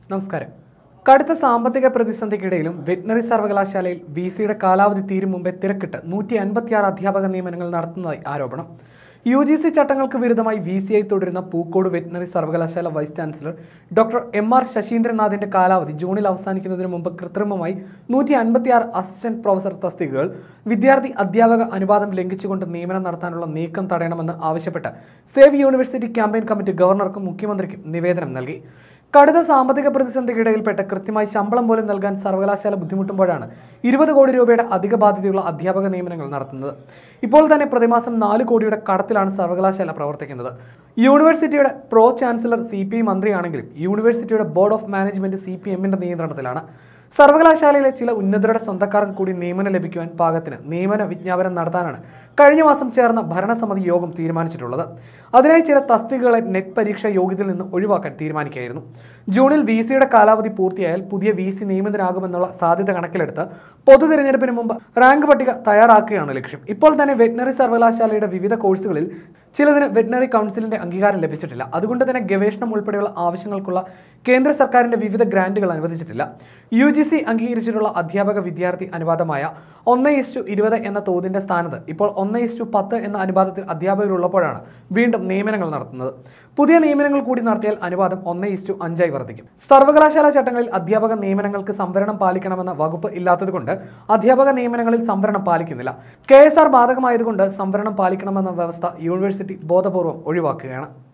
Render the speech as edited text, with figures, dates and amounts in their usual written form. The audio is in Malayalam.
നമസ്കാരം. കടുത്ത സാമ്പത്തിക പ്രതിസന്ധിക്കിടയിലും വെറ്റിനറി സർവകലാശാലയിൽ വിസിയുടെ കാലാവധി തീരും മുമ്പേ തിരക്കിട്ട് 156 അധ്യാപക നിയമനങ്ങൾ നടത്തുന്നതായി ആരോപണം. UGC ചട്ടങ്ങൾക്ക് വിരുദ്ധമായി VCയായി തുടരുന്ന പൂക്കോട് വെറ്റിനറി സർവകലാശാല വൈസ് ചാൻസലർ ഡോക്ടർ MR ശശീന്ദ്രനാഥിന്റെ കാലാവധി ജൂണിൽ അവസാനിക്കുന്നതിന് മുമ്പ് കൃത്രിമമായി 156 അസിസ്റ്റന്റ് പ്രൊഫസർ തസ്തികകൾ വിദ്യാർത്ഥി അധ്യാപക അനുപാതം ലംഘിച്ചുകൊണ്ട് നിയമനം നടത്താനുള്ള നീക്കം തടയണമെന്ന് ആവശ്യപ്പെട്ട് സേവ് യൂണിവേഴ്സിറ്റി ക്യാമ്പയിൻ കമ്മിറ്റി ഗവർണർക്കും മുഖ്യമന്ത്രിക്കും നിവേദനം നൽകി. കടുത്ത സാമ്പത്തിക പ്രതിസന്ധിക്കിടയിൽപ്പെട്ട് കൃത്യമായി ശമ്പളം പോലും നൽകാൻ സർവകലാശാല ബുദ്ധിമുട്ടുമ്പോഴാണ് 20 കോടി രൂപയുടെ അധിക ബാധ്യതയുള്ള അധ്യാപക നിയമനങ്ങൾ നടത്തുന്നത്. ഇപ്പോൾ തന്നെ പ്രതിമാസം 4 കോടിയുടെ കടത്തിലാണ് സർവകലാശാല പ്രവർത്തിക്കുന്നത്. യൂണിവേഴ്സിറ്റിയുടെ പ്രോ ചാൻസലർ CPI മന്ത്രിയാണെങ്കിലും യൂണിവേഴ്സിറ്റിയുടെ ബോർഡ് ഓഫ് മാനേജ്മെന്റ് CPMന്റെ നിയന്ത്രണത്തിലാണ്. സർവകലാശാലയിലെ ചില ഉന്നതരുടെ സ്വന്തക്കാർക്ക് കൂടി നിയമനം ലഭിക്കുവാൻ പാകത്തിന് നിയമന വിജ്ഞാപനം നടത്താനാണ് കഴിഞ്ഞ മാസം ചേർന്ന ഭരണസമിതി യോഗം തീരുമാനിച്ചിട്ടുള്ളത്. അതിനായി ചില തസ്തികകളെ നെറ്റ് പരീക്ഷാ യോഗ്യതയിൽ നിന്ന് ഒഴിവാക്കാൻ തീരുമാനിക്കുകയായിരുന്നു. ജൂണിൽ VCയുടെ കാലാവധി പൂർത്തിയായാൽ പുതിയ VC നിയമിതനാകുമെന്നുള്ള സാധ്യത കണക്കിലെടുത്ത് പൊതു തിരഞ്ഞെടുപ്പിന് മുമ്പ് റാങ്ക് പട്ടിക തയ്യാറാക്കുകയാണ് ലക്ഷ്യം. ഇപ്പോൾ തന്നെ വെറ്റിനറി സർവകലാശാലയുടെ വിവിധ കോഴ്സുകളിൽ ചിലതിന് വെറ്റിനറി കൗൺസിലിന്റെ അംഗീകാരം ലഭിച്ചിട്ടില്ല. അതുകൊണ്ട് തന്നെ ഗവേഷണം ഉൾപ്പെടെയുള്ള ആവശ്യങ്ങൾക്കുള്ള കേന്ദ്ര സർക്കാരിന്റെ വിവിധ ഗ്രാന്റുകൾ അനുവദിച്ചിട്ടില്ല. UGC അംഗീകരിച്ചിട്ടുള്ള അധ്യാപക വിദ്യാർത്ഥി അനുപാതമായ 1:20 എന്ന തോതിന്റെ സ്ഥാനത്ത് ഇപ്പോൾ 1:10 എന്ന അനുപാതത്തിൽ അധ്യാപകരുള്ളപ്പോഴാണ് വീണ്ടും നിയമനങ്ങൾ നടത്തുന്നത്. പുതിയ നിയമനങ്ങൾ കൂടി നടത്തിയാൽ അനുപാതം 1:5 വർദ്ധിക്കും. സർവകലാശാല ചട്ടങ്ങളിൽ അധ്യാപക നിയമനങ്ങൾക്ക് സംവരണം പാലിക്കണമെന്ന വകുപ്പ് ഇല്ലാത്തതുകൊണ്ട് അധ്യാപക നിയമനങ്ങളിൽ സംവരണം പാലിക്കുന്നില്ല. KSR ബാധകമായതുകൊണ്ട് സംവരണം പാലിക്കണമെന്ന വ്യവസ്ഥ യൂണിവേഴ്സിറ്റി ബോധപൂർവം ഒഴിവാക്കുകയാണ്.